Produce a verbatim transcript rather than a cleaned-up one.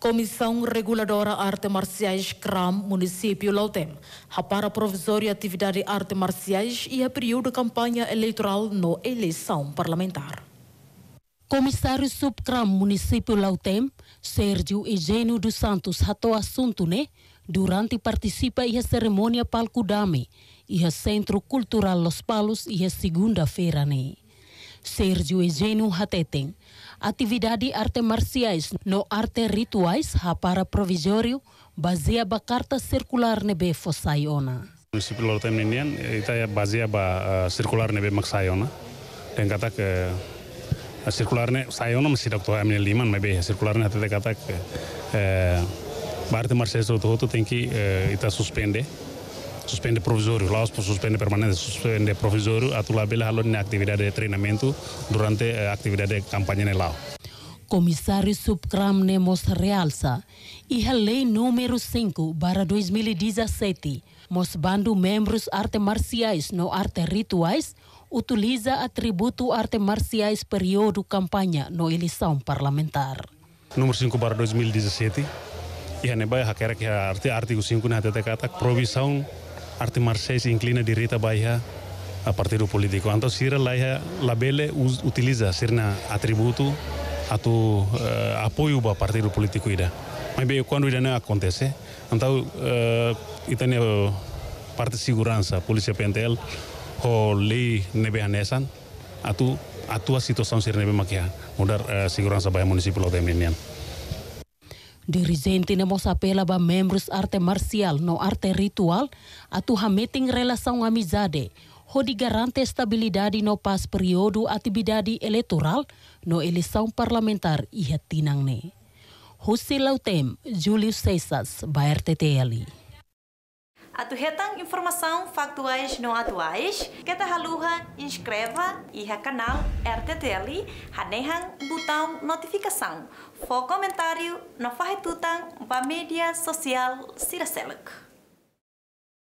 Comissão Reguladora Arte Marciais C R A M, município Lautem, para provisória atividade arte marciais e a período de campanha eleitoral no eleição parlamentar. Comissário Sub-C R A M, município Lautem, Sérgio Eugênio dos Santos, ratou assunto, né? Durante participa e a cerimônia Palco Dame e a Centro Cultural Los Palos e a segunda-feira, né? Sérgio Eugênio Hatetem. Atividade arte marciais no arte rituais para provisório baseia ba carta circular nebe Fossaiona. O município Lautem Ninian ita baseia ba circular nebe Maksaiona. Dan kata ke circular ne Sayona masih doktor Amin Liman nebe circular ne até kata ke ba arte marciais todo todo tem que ita suspende. Suspende provisório, lá suspende permanente, suspende provisório, a tula bela halon na atividade de treinamento durante a atividade de campanha lá. Comissário Sub-C R A M Nemos realça e a lei número cinco barra dois mil e dezessete, mostrando membros arte marciais no arte rituais, utiliza atributo arte marciais período campanha no eleição parlamentar. Número cinco barra dois mil e dezessete, e a nebai hakera que a arte artigo cinco na tete kata provisão arte marciais inclina direita baia a partido político. Então, sira lá labele utiliza sirna atributo atau uh, apoio para partido político ida. Mas bem, quando isso não acontece, então uh, itu ne parte segurança, polícia pentel, o lei nebe anesan, atau atua situação sir nebe makia mudar uh, segurança baia município Lautem Ninian. Dirigente nemos apela para membros arte marcial no arte ritual atu hameting relação amizade, hodi garante estabilidade no pas período atividade eleitoral no eleição parlamentar e hatinang ne. Husi Lautem, Júlio Cesas, ba R T T L. Atu hetang informação factuais não atuais, que ta haluha inscreva e ha canal R T T L, hanehang botão notificação, for comentário no farretutang ba mídia social Siraseluk.